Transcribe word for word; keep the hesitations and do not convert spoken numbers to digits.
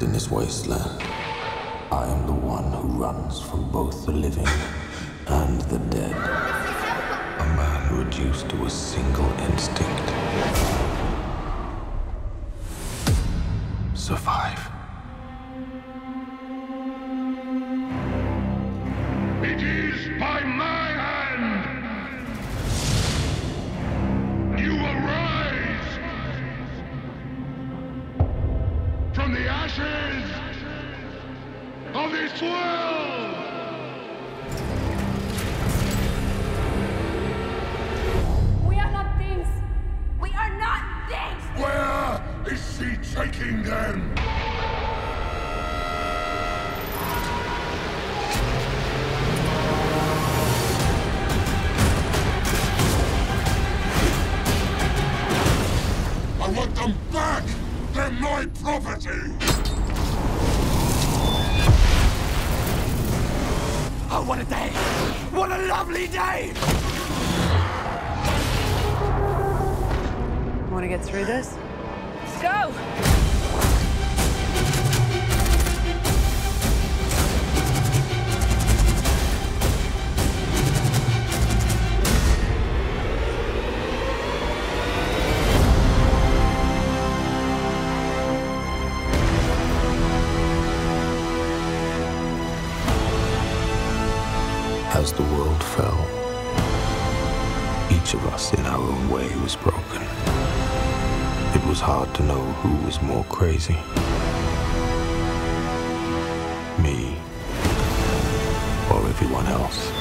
In this wasteland, I am the one who runs from both the living and the dead. A man reduced to a single instinct. Survive. It is by my hand! You arise from the ashes of this world! We are not things! We are not things! Where is she taking them? I want them back! They're my property! Oh, what a day! What a lovely day! Want to get through this? Go! As the world fell, each of us in our own way was broken. It was hard to know who was more crazy. Me or everyone else.